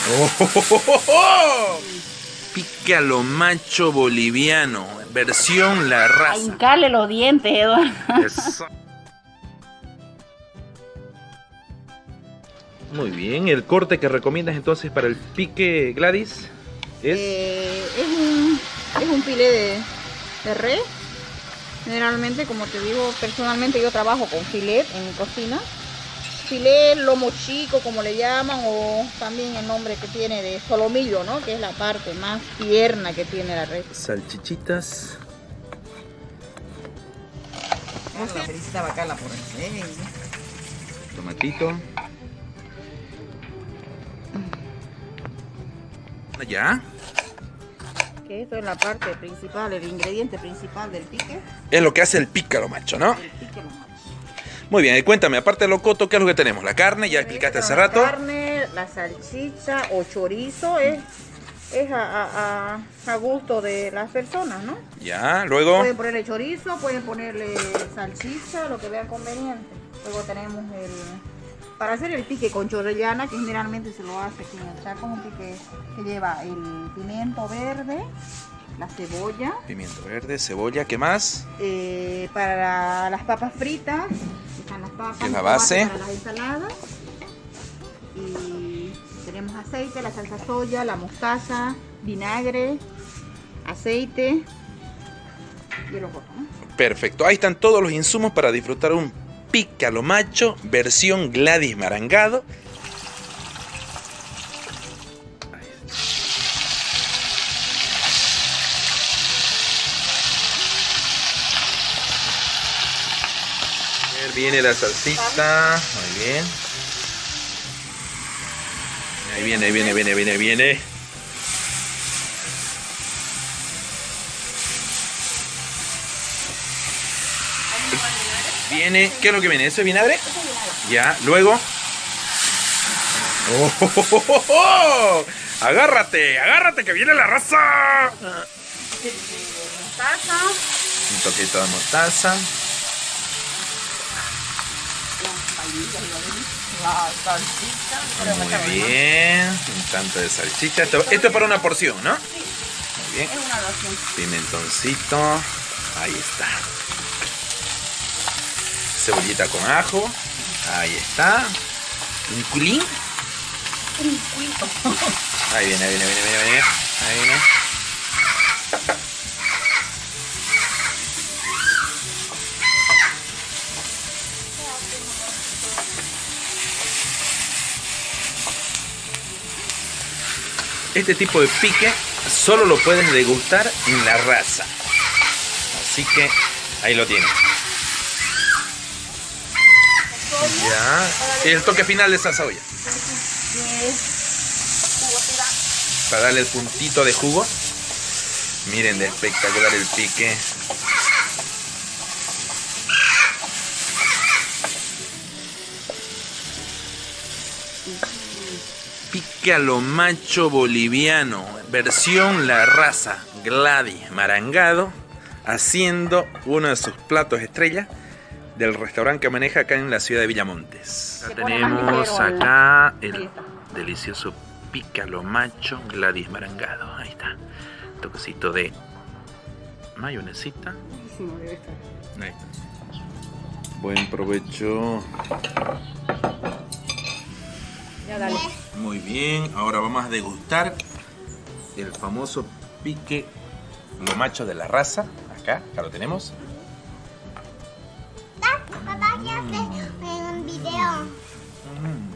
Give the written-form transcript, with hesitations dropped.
¡Oh! Pique a lo macho boliviano, versión La A Raza. hincarle los dientes, Eduardo. Eso. Muy bien, el corte que recomiendas entonces para el pique, Gladys, es... Es un filé de res. Generalmente, como te digo, personalmente yo trabajo con filet en mi cocina. Filet, lomo chico, como le llaman, o también el nombre que tiene de solomillo, ¿no? Que es la parte más tierna que tiene la res. Salchichitas. La felicita bacala por el Tomatito. ¿Ya? que esto es la parte principal, el ingrediente principal del pique. Es lo que hace el pique a lo macho, ¿no? El pique lo macho. Muy bien, y cuéntame, aparte de locoto, ¿qué es lo que tenemos? La carne, ya explicaste hace rato. La carne, la salchicha o chorizo es a gusto de las personas, ¿no? Ya, luego... Pueden ponerle chorizo, pueden ponerle salchicha, lo que vean conveniente. Luego tenemos para hacer el pique con chorrellana, que generalmente se lo hace aquí en el Chaco, un pique que lleva el pimiento verde, la cebolla. Pimiento verde, cebolla, ¿qué más? Para las papas fritas, están las papas. Que es la base. Para las ensaladas. Y tenemos aceite, la salsa soya, la mostaza, vinagre, aceite y el ocoto, ¿no? Perfecto, ahí están todos los insumos para disfrutar un pique a lo macho, versión Gladys Marangado. Viene la salsita, muy bien. Ahí viene. Viene, ¿qué es lo que viene? ¿Eso es vinagre? Ya, luego. ¡Oh! ¡Agárrate! ¡Agárrate que viene la raza! Mostaza. Un toquito de mostaza. La salchicha. Muy bien. Un tanto de salchicha. Esto es para una porción, ¿no? Muy bien. Es una ración. Pimentoncito. Ahí está. Cebollita con ajo. Ahí está. Un culín. Un cuito. Ahí viene. Ahí viene. Este tipo de pique solo lo puedes degustar en La Raza. Así que ahí lo tienes. Ya. El toque final de esa cebolla. Para darle el puntito de jugo. Miren de espectacular el pique. Pique a lo macho boliviano, versión La Raza, Gladys Marangado, haciendo uno de sus platos estrella del restaurante que maneja acá en la ciudad de Villamontes. Ya tenemos acá el delicioso pique a lo macho, Gladys Marangado. Ahí está, toquecito de mayonesita. Ahí está. Buen provecho. Ya dale. Muy bien, ahora vamos a degustar el famoso pique lo macho de La Raza. Acá lo tenemos. Papá, ¿qué haces en un video?